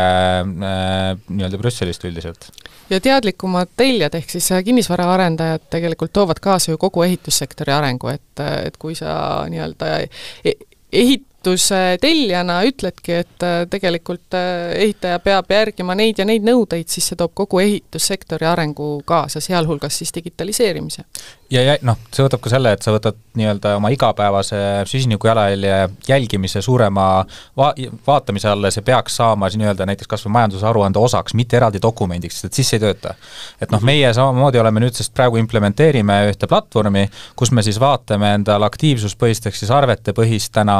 D: nii-öelda Brüsselist üldiselt.
C: Ja teadlikumad tellijad ehk siis kinnisvaraarendajad tegelikult toovad kaasa ju kogu ehitussektori arengu, et, et kui sa nii-öelda ehit tellijana ütledki, et tegelikult ehitaja peab järgima neid ja neid nõudeid, siis see toob kogu ehitussektori arengu kaasa, sealhulgas siis digitaliseerimise.
D: Ja, ja noh, see võtab ka selle, et sa võtad nii-öelda oma igapäevase süsiniku jalajälje jälgimise suurema va vaatamise alla, see peaks saama nii-öelda näiteks kas või majandusaruande osaks, mitte eraldi dokumendiks, et siis ei tööta. Et noh, meie samamoodi oleme nüüd, sest praegu implementeerime ühte platvormi, kus me siis vaatame endal aktiivsuspõhisteks siis arvete põhist täna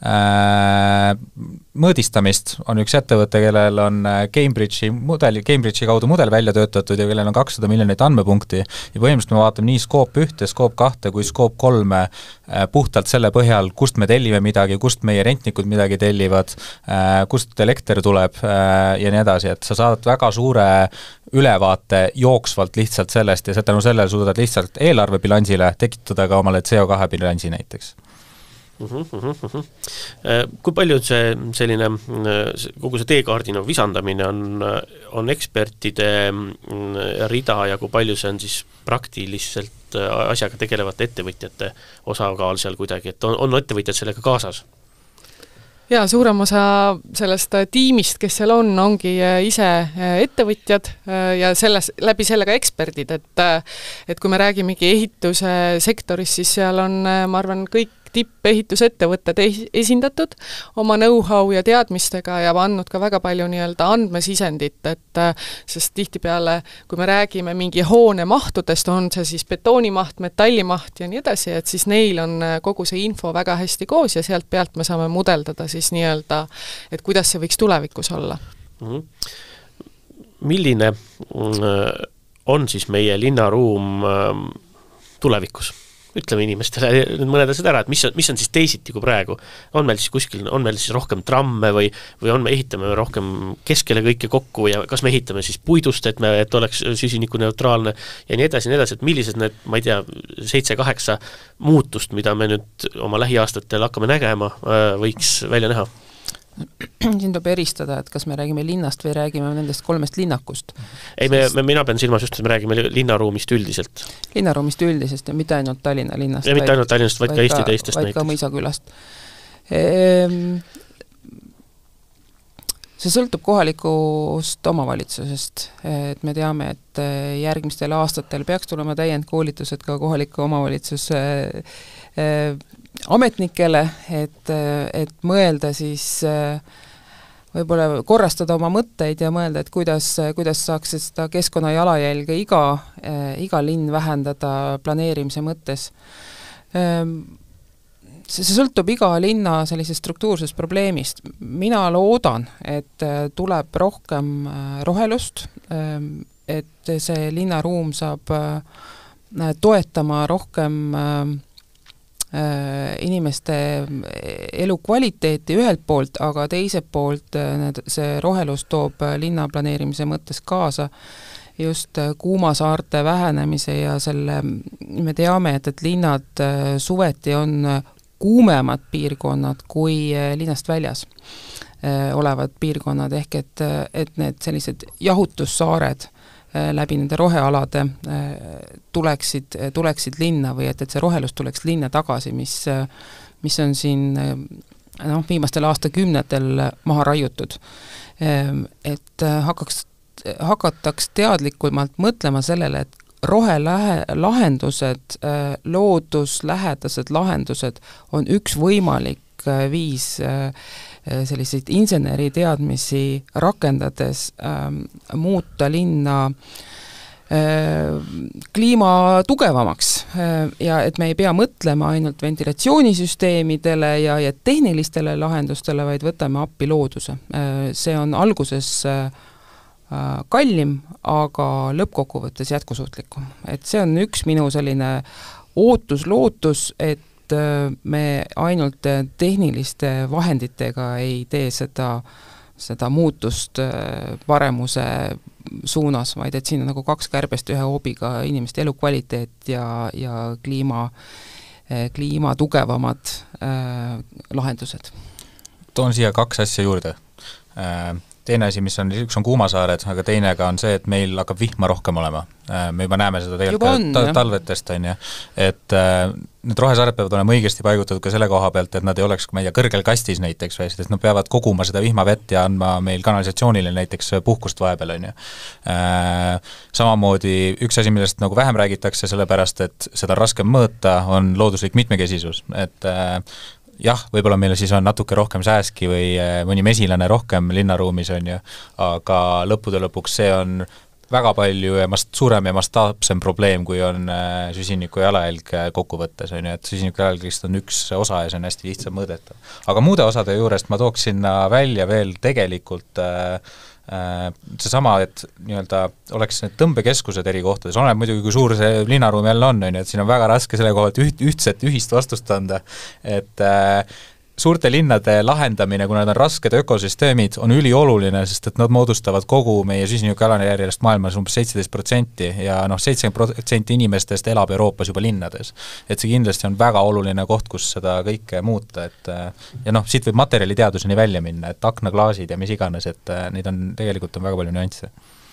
D: äh, mõõdistamist, on üks ettevõte, kellel on Cambridge'i mudeli, Cambridge'i kaudu mudel välja töötatud ja kellel on kakssada miljonit andmepunkti ja põhimõtteliselt me vaatame nii skoop ühte, skoop kahte kui skoop kolme puhtalt selle põhjal, kust me tellime midagi, kust meie rentnikud midagi tellivad, kust elekter tuleb ja nii edasi, et sa saad väga suure ülevaate jooksvalt lihtsalt sellest ja tänu sellele suudad lihtsalt eelarvebilansile tekitada ka omale C O kahe bilansi näiteks.
A: Uh-huh, uh-huh, uh-huh. Kui palju see selline, kogu see teekaardina visandamine on, on ekspertide rida ja kui palju see on siis praktiliselt asjaga tegelevate ettevõtjate osakaal seal kuidagi, et on, on ettevõtjad sellega kaasas?
C: Jaa, suurem osa sellest tiimist, kes seal on, ongi ise ettevõtjad ja selles, läbi sellega eksperdid, et, et kui me räägimegi ehituse sektoris, siis seal on, ma arvan, kõik tippeehitusettevõtted esindatud oma know-how ja teadmistega ja andnud ka väga palju nii-öelda andmesisendit, et sest tihtipeale, kui me räägime mingi hoone mahtudest, on see siis betoonimaht, metallimaht ja nii edasi, et siis neil on kogu see info väga hästi koos ja sealt pealt me saame mudeldada siis nii-öelda, et kuidas see võiks tulevikus olla.
A: Milline on siis meie linnaruum tulevikus? Ütleme inimestele mõned asjad ära, et mis on, mis on siis teisiti kui praegu. On meil siis kuskil, on meil siis rohkem tramme või, või on me ehitame rohkem keskele kõike kokku ja kas me ehitame siis puidust, et, me, et oleks süsinikuneutraalne ja nii edasi, nii edasi, et millised need, ma ei tea, seitse-kaheksa muutust, mida me nüüd oma lähiaastatel hakkame nägema, võiks välja näha?
B: Siin tuleb eristada, et kas me räägime linnast või räägime nendest kolmest linnakust.
A: Ei, me, me, mina pean silmas just, et me räägime linnaruumist üldiselt.
B: Linnaruumist üldisest ja mitte ainult Tallinna linnast.
A: Ja mitte ainult Tallinnast, vaid, vaid ka Eesti teistest
B: vaid
A: näiteks.
B: Vaid ka Mõisakülast. Ehm, see sõltub kohalikust omavalitsusest, et me teame, et järgmistel aastatel peaks tulema täiendkoolitused ka kohaliku omavalitsuse ametnikele, et, et mõelda siis võib-olla korrastada oma mõtteid ja mõelda, et kuidas, kuidas saaks seda keskkonna jalajälge iga, iga linn vähendada planeerimise mõttes. See, see sõltub iga linna sellisest struktuursest probleemist. Mina loodan, et tuleb rohkem rohelust, et see linnaruum saab toetama rohkem inimeste elukvaliteeti ühelt poolt, aga teiselt poolt see rohelus toob linna planeerimise mõttes kaasa just kuumasaarte vähenemise ja selle, me teame, et, et linnad suveti on kuumemad piirkonnad kui linnast väljas olevad piirkonnad, ehk et, et need sellised jahutussaared läbi nende rohealade tuleksid, tuleksid linna või et, et see rohelus tuleks linna tagasi, mis, mis on siin noh, viimastel aastakümnetel maha raiutud. Et hakkaks, hakataks teadlikumalt mõtlema sellele, et rohelahendused, looduslähedased lahendused on üks võimalik viis selliseid inseneri teadmisi rakendades ähm, muuta linna äh, kliima tugevamaks äh, ja et me ei pea mõtlema ainult ventilatsioonisüsteemidele ja, ja tehnilistele lahendustele, vaid võtame appi looduse. Äh, see on alguses äh, kallim, aga lõppkokkuvõttes jätkusuutlikum. Et see on üks minu selline ootus-lootus, et me ainult tehniliste vahenditega ei tee seda, seda muutust paremuse suunas, vaid et siin on nagu kaks kärbest ühe hoobiga inimeste elukvaliteet ja, ja kliima, kliima tugevamad äh, lahendused.
D: Toon siia kaks asja juurde. Äh, teine asi, mis on, üks on kuumasaared, aga teine ka on see, et meil hakkab vihma rohkem olema. Me juba näeme seda tegelikult ta- talvetest, on ju. Et äh, need rohesaared peavad olema õigesti paigutatud ka selle koha pealt, et nad ei oleks, ma ei tea, kõrgel kastis näiteks, et nad peavad koguma seda vihmavett ja andma meil kanalisatsioonile näiteks puhkust vahepeal, on ju. Äh, samamoodi üks asi, millest nagu vähem räägitakse, sellepärast, et seda raskem mõõta, on looduslik mitmekesisus, et äh, jah, võib-olla meil siis on natuke rohkem sääski või mõni mesilane rohkem linnaruumis, on ju, aga lõppude lõpuks see on väga palju ja mast, suurem ja mastaapsem probleem, kui on süsiniku jalajälg kokkuvõttes, on ju, et süsiniku jalajälgist on üks osa ja see on hästi lihtsalt mõõdetav. Aga muude osade juurest ma tooks sinna välja veel tegelikult äh, seesama, et nii-öelda oleks need tõmbekeskused eri kohtades, oleneb muidugi, kui suur see linnaruum jälle on, on ju, et siin on väga raske selle koha, et üht, ühtset ühist vastust anda, et äh, suurte linnade lahendamine, kuna nad on rasked ökosüsteemid, on ülioluline, sest et nad moodustavad kogu meie süsinikujalajärjest maailmas umbes seitseteist protsenti ja noh, seitsekümmend protsenti inimestest elab Euroopas juba linnades. Et see kindlasti on väga oluline koht, kus seda kõike muuta, et ja noh, siit võib materjaliteaduseni välja minna, et aknaklaasid ja mis iganes, et neid on, tegelikult on väga palju nüansse.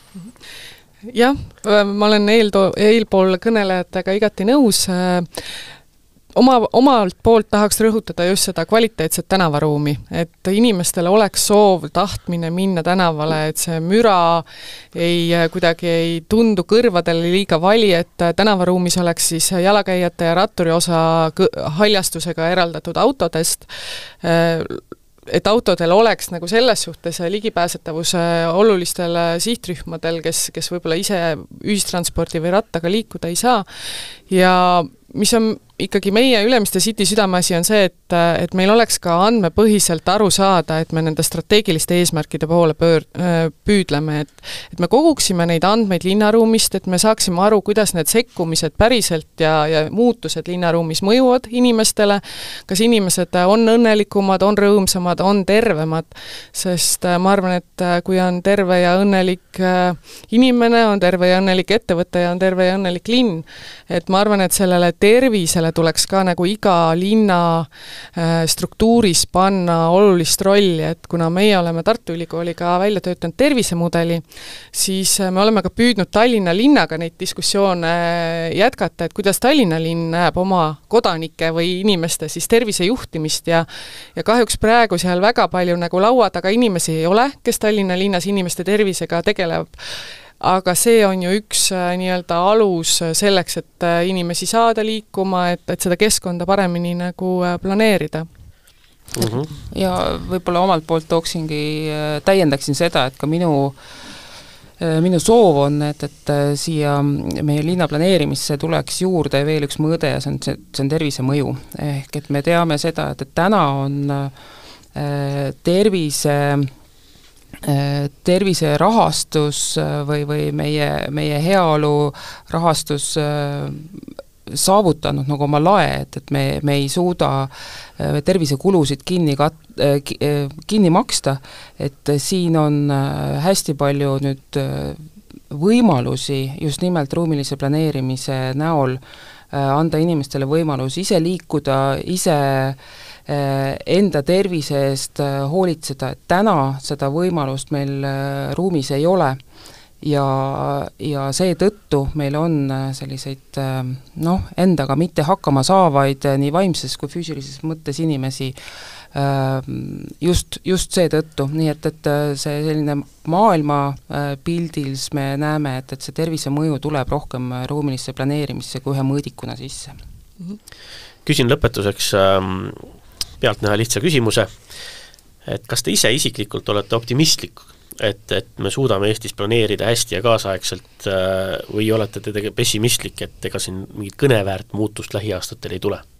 C: Jah, ma olen eelto-, eelpool kõnelejatega igati nõus. Oma, omalt poolt tahaks rõhutada just seda kvaliteetset tänavaruumi, et inimestel oleks soov, tahtmine minna tänavale, et see müra ei, kuidagi ei tundu kõrvadele liiga vali, et tänavaruumis oleks siis jalakäijate ja ratturi osa haljastusega eraldatud autodest, et autodel oleks nagu selles suhtes ligipääsetavuse olulistele sihtrühmadel, kes, kes võib-olla ise ühistranspordi või rattaga liikuda ei saa. Ja mis on ikkagi meie Ülemiste City südameasi on see, et, et meil oleks ka andmepõhiselt aru saada, et me nende strateegiliste eesmärkide poole pöör, püüdleme, et, et me koguksime neid andmeid linnaruumist, et me saaksime aru, kuidas need sekkumised päriselt ja, ja muutused linnaruumis mõjuvad inimestele, kas inimesed on õnnelikumad, on rõõmsamad, on tervemad, sest ma arvan, et kui on terve ja õnnelik inimene, on terve ja õnnelik ettevõte ja on terve ja õnnelik linn, et ma arvan, et sellele tervisele tuleks ka nagu iga linna struktuuris panna olulist rolli, et kuna meie oleme Tartu Ülikooliga välja töötanud tervisemudeli, siis me oleme ka püüdnud Tallinna linnaga neid diskussioone jätkata, et kuidas Tallinna linn näeb oma kodanike või inimeste siis tervisejuhtimist ja, ja kahjuks praegu seal väga palju nagu laua taga inimesi ei ole, kes Tallinna linnas inimeste tervisega tegeleb. Aga see on ju üks nii-öelda alus selleks, et inimesi saada liikuma, et, et seda keskkonda paremini nagu planeerida.
B: Uh-huh. Ja võib-olla omalt poolt tooksingi, täiendaksin seda, et ka minu, minu soov on, et, et siia meie linna planeerimisse tuleks juurde veel üks mõõde ja see on, see, see on tervise mõju. Ehk et me teame seda, et, et täna on tervise tervise rahastus või, või meie, meie heaolu rahastus saavutanud nagu oma lae, et, et me, me ei suuda tervisekulusid kinni, kat-, kinni maksta, et siin on hästi palju nüüd võimalusi just nimelt ruumilise planeerimise näol anda inimestele võimalus ise liikuda, ise enda tervise eest hoolitseda, et täna seda võimalust meil ruumis ei ole ja, ja seetõttu meil on selliseid noh, endaga mitte hakkama saavaid nii vaimses kui füüsilises mõttes inimesi just, just seetõttu, nii et, et see selline maailma pildils me näeme, et, et see tervise mõju tuleb rohkem ruumilisse planeerimisse kui ühe mõõdikuna sisse.
A: Küsin lõpetuseks pealtnäha lihtsa küsimuse, et kas te ise isiklikult olete optimistlik, et, et me suudame Eestis planeerida hästi ja kaasaegselt või olete te tege- pessimistlik, et ega siin mingit kõneväärt muutust lähiaastatel ei tule?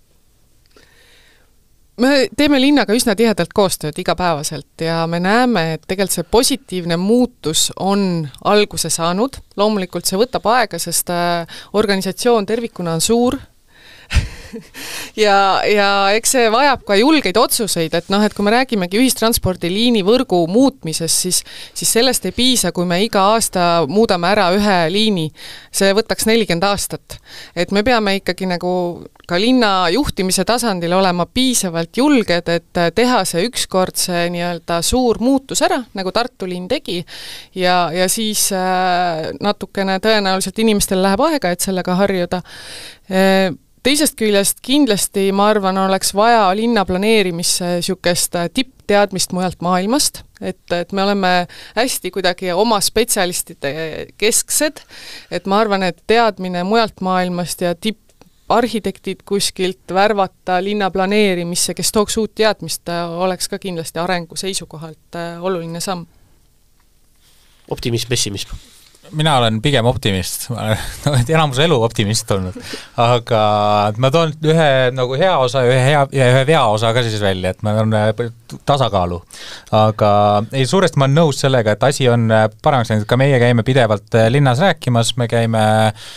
C: Me teeme linnaga üsna tihedalt koostööd igapäevaselt ja me näeme, et tegelikult see positiivne muutus on alguse saanud. Loomulikult see võtab aega, sest organisatsioon tervikuna on suur ja, ja eks see vajab ka julgeid otsuseid, et noh, et kui me räägimegi ühistranspordiliini võrgu muutmisest, siis, siis sellest ei piisa, kui me iga aasta muudame ära ühe liini. See võtaks nelikümmend aastat. Et me peame ikkagi nagu ka linna juhtimise tasandil olema piisavalt julged, et teha see ükskord see nii-öelda suur muutus ära, nagu Tartu linn tegi, ja, ja siis natukene tõenäoliselt inimestel läheb aega, et sellega harjuda. Teisest küljest kindlasti, ma arvan, oleks vaja linna planeerimisse niisugust tippteadmist mujalt maailmast, et, et me oleme hästi kuidagi oma spetsialistide kesksed, et ma arvan, et teadmine mujalt maailmast ja tipparhitektid kuskilt värvata linna planeerimisse, kes tooks uut teadmist, oleks ka kindlasti arengu seisukohalt oluline samm.
A: Optimism, pessimism?
D: Mina olen pigem optimist, ma olen enamus elu optimist olnud, aga ma toon ühe nagu hea osa ja ühe, hea, ja ühe vea osa ka siis välja, et ma on tasakaalu. Aga ei, suuresti ma olen nõus sellega, et asi on paremaks läinud, ka meie käime pidevalt linnas rääkimas, me käime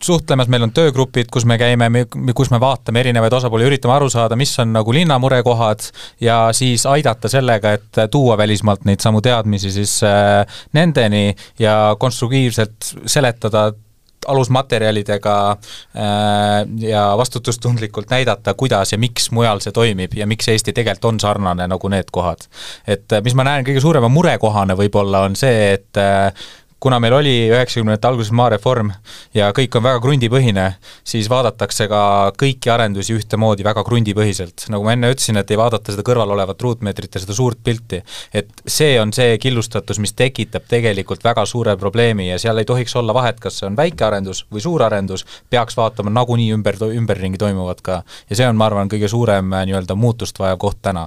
D: suhtlemas, meil on töögrupid, kus me käime, kus me vaatame erinevaid osapooli, üritame aru saada, mis on nagu linna murekohad ja siis aidata sellega, et tuua välismaalt neid samu teadmisi siis nendeni ja konstruktiivselt seletada alusmaterjalidega ja vastutustundlikult näidata, kuidas ja miks mujal see toimib ja miks Eesti tegelikult on sarnane nagu need kohad. Et mis ma näen kõige suurema murekohane võib-olla on see, et kuna meil oli üheksakümnendate alguses maareform ja kõik on väga krundipõhine, siis vaadatakse ka kõiki arendusi ühtemoodi väga krundipõhiselt. Nagu ma enne ütlesin, et ei vaadata seda kõrval olevat ruutmeetrit ja seda suurt pilti. Et see on see killustatus, mis tekitab tegelikult väga suure probleemi ja seal ei tohiks olla vahet, kas see on väike arendus või suur arendus, peaks vaatama nagunii ümber, ümberringi toimuvad ka. Ja see on, ma arvan, kõige suurem nii-öelda muutust vajav koht täna.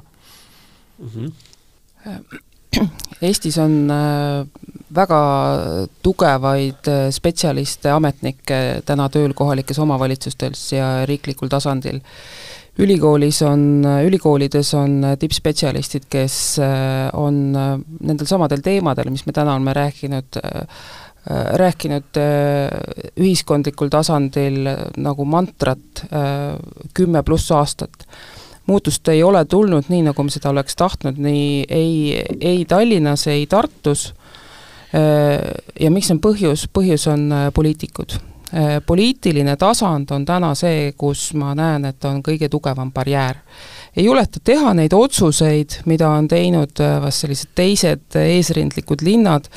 B: Mm-hmm. Eestis on väga tugevaid spetsialiste, ametnikke täna tööl kohalikes omavalitsustes ja riiklikul tasandil. Ülikoolis on, ülikoolides on tippspetsialistid, kes on nendel samadel teemadel, mis me täna oleme rääkinud, rääkinud ühiskondlikul tasandil nagu mantrat kümme pluss aastat. Muutust ei ole tulnud nii, nagu me seda oleks tahtnud, nii ei, ei Tallinnas, ei Tartus. Ja miks on põhjus? Põhjus on poliitikud. Poliitiline tasand on täna see, kus ma näen, et on kõige tugevam barjäär. Ei juleta teha neid otsuseid, mida on teinud vast sellised teised eesrindlikud linnad.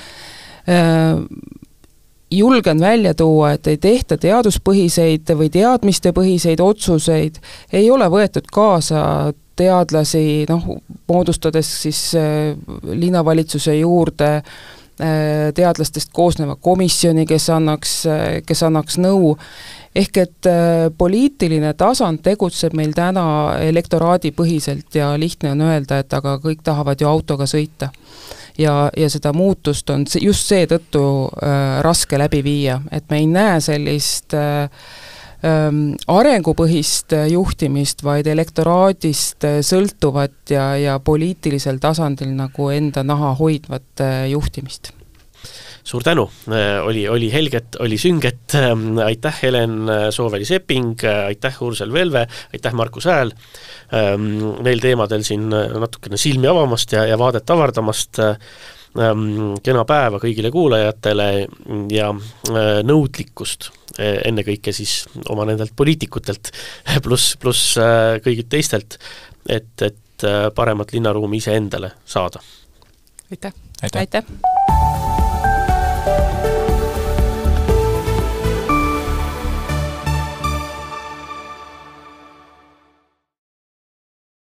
B: Julgen välja tuua, et ei tehta teaduspõhiseid või teadmistepõhiseid otsuseid, ei ole võetud kaasa teadlasi, noh, moodustades siis linnavalitsuse juurde teadlastest koosneva komisjoni, kes annaks, kes annaks nõu. Ehk et poliitiline tasand tegutseb meil täna elektoraadi põhiselt ja lihtne on öelda, et aga kõik tahavad ju autoga sõita. Ja, ja seda muutust on just see tõttu äh, raske läbi viia, et me ei näe sellist äh, äh, arengupõhist juhtimist, vaid elektoraadist sõltuvat ja, ja poliitilisel tasandil nagu enda naha hoidvat äh, juhtimist.
A: Suur tänu, oli, oli helget, oli sünget, aitäh Helen Sooveli-Sepping, aitäh Ursel Velve, aitäh Markus Hääl, neil teemadel siin natukene silmi avamast ja, ja vaadet avardamast, kena päeva kõigile kuulajatele ja nõudlikkust ennekõike siis oma nendelt poliitikutelt pluss, pluss kõigilt teistelt, et, et paremat linnaruumi ise endale saada.
C: Aitäh!
B: Aitäh! Aitäh.